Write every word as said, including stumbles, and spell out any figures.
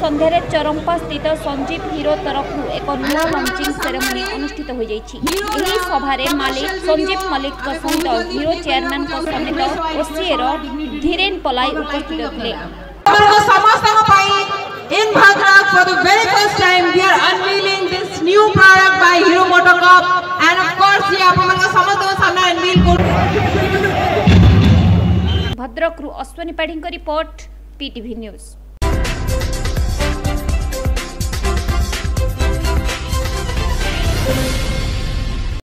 संध्यारे चरंपा स्थित संजीव हीरो तरफ एक नुआ लॉन्चिंग सेरेमनी अनुष्ठित हो जाइछि। एही सभारे मालिक संजीव मलिक सहित हीरो चेयरमैन समेत ओसीएर धीरेन पलाई उपस्थित थे। In Bhadrak, for the very first time, we are unveiling this new product by Hero MotoCorp, and of course, ये आप हमारे समस्त सामने unveil कर। भद्रक रु अश्वनी पाढ़ी को report PTV news. Thank you.